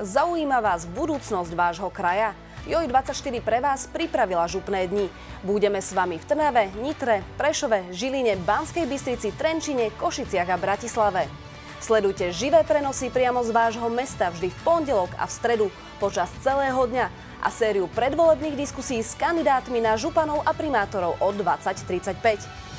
Zaujíma vás budúcnosť vášho kraja? Joj24 pre vás pripravila župné dni. Budeme s vami v Trnave, Nitre, Prešove, Žiline, Banskej Bystrici, Trenčine, Košiciach a Bratislave. Sledujte živé prenosy priamo z vášho mesta vždy v pondelok a v stredu počas celého dňa a sériu predvolebných diskusí s kandidátmi na županov a primátorov od 20:35.